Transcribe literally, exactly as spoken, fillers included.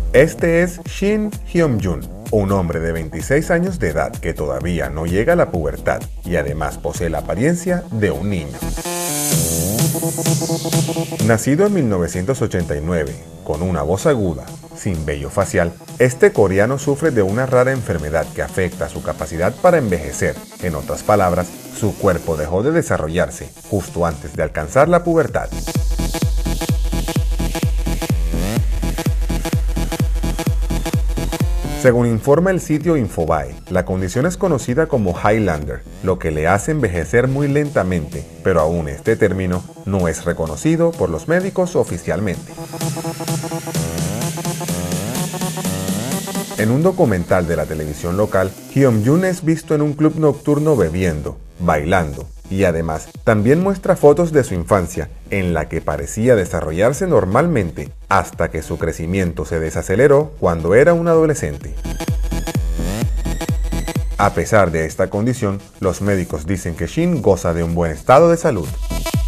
Este es Shin Hyun-jun, un hombre de veintiséis años de edad que todavía no llega a la pubertad y además posee la apariencia de un niño. Nacido en mil novecientos ochenta y nueve, con una voz aguda, sin vello facial, este coreano sufre de una rara enfermedad que afecta su capacidad para envejecer. En otras palabras, su cuerpo dejó de desarrollarse justo antes de alcanzar la pubertad. Según informa el sitio Infobae, la condición es conocida como Highlander, lo que le hace envejecer muy lentamente, pero aún este término no es reconocido por los médicos oficialmente. En un documental de la televisión local, Hyun-jun es visto en un club nocturno bebiendo, bailando, y además también muestra fotos de su infancia, en la que parecía desarrollarse normalmente, hasta que su crecimiento se desaceleró cuando era un adolescente. A pesar de esta condición, los médicos dicen que Shin goza de un buen estado de salud.